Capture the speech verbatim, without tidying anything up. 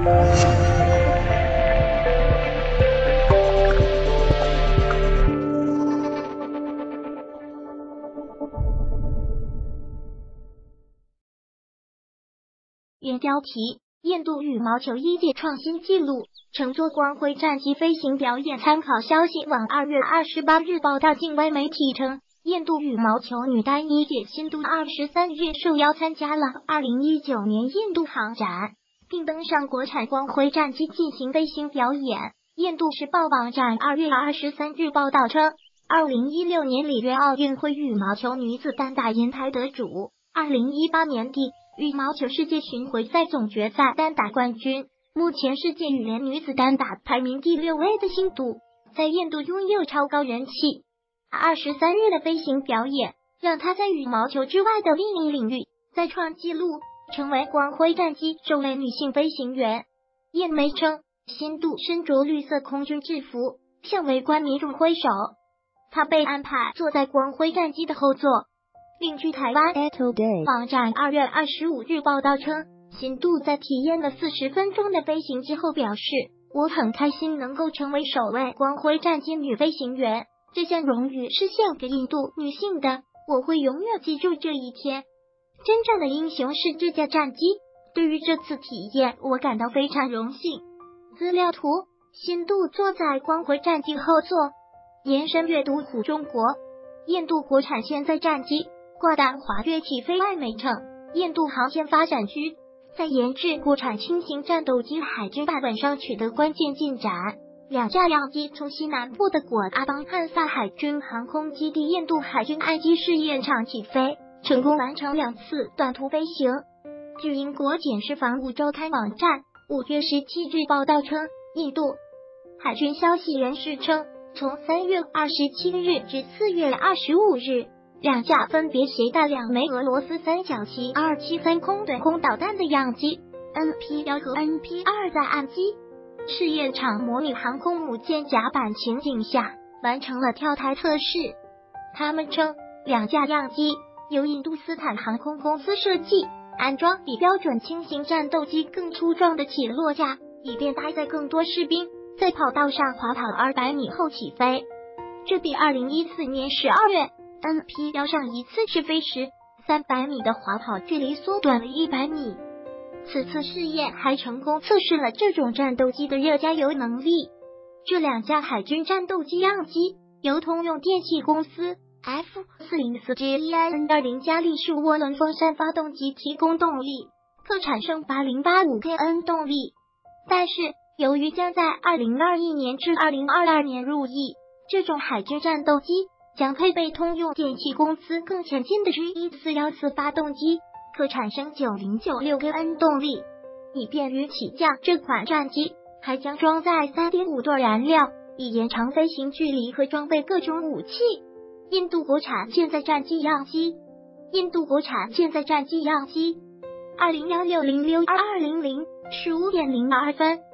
原标题：印度羽毛球一届创新纪录，乘坐光辉战机飞行表演。参考消息网二月二十八日报道，境外媒体称，印度羽毛球女单一届新都二十三日受邀参加了二零一九年印度航展，并登上国产光辉战机进行飞行表演。印度时报网站二月二十三日报道称，二零一六年里约奥运会羽毛球女子单打银牌得主，二零一八年底羽毛球世界巡回赛总决赛单打冠军，目前世界羽联女子单打排名第六位的新度，在印度拥有超高人气。二十三日的飞行表演让她在羽毛球之外的另一领域再创纪录，成为光辉战机首位女性飞行员。印媒称，新度身着绿色空军制服，向围观民众挥手。她被安排坐在光辉战机的后座。另据台湾网站二月二十五日报道称，新度在体验了四十分钟的飞行之后表示，我很开心能够成为首位光辉战机女飞行员，这项荣誉是献给印度女性的，我会永远记住这一天。真正的英雄是这架战机，对于这次体验我感到非常荣幸。资料图：新度坐在光辉战机后座。延伸阅读虎中国，印度国产现在战机挂弹滑跃起飞。外媒称，印度航天发展局在研制国产轻型战斗机海军版本上取得关键进展。两架样机从西南部的果阿邦汉萨海军航空基地印度海军爱机试验场起飞，成功完成两次短途飞行。据英国检视防务周刊网站五月十七日报道称，印度海军消息人士称，从三月二十七日至四月二十五日，两架分别携带两枚俄罗斯三角旗二七三空对空导弹的样机 N P 一 和 N P 二 在岸基试验场模拟航空母舰甲板情景下完成了跳台测试。他们称，两架样机由印度斯坦航空公司设计，安装比标准轻型战斗机更粗壮的起落架，以便搭载更多士兵在跑道上滑跑二百米后起飞。这比二零一四年十二月 N P 一 上一次试飞时三百米的滑跑距离缩短了一百米。此次试验还成功测试了这种战斗机的热加油能力。这两架海军战斗机样机由通用电气公司 F 四零四 G E I N 二零 加力数涡轮风扇发动机提供动力，可产生八零八五 K N 动力。但是由于将在二零二一年至二零二二年入役，这种海军战斗机将配备通用电气公司更前进的 G E四一四发动机，可产生九零九六 K N 动力，以便于起降。这款战机还将装载 三点五 吨燃料，以延长飞行距离和装备各种武器。印度国产现在战机样机，印度国产现在战机样机，二零一六零六二二零零十五点零二分。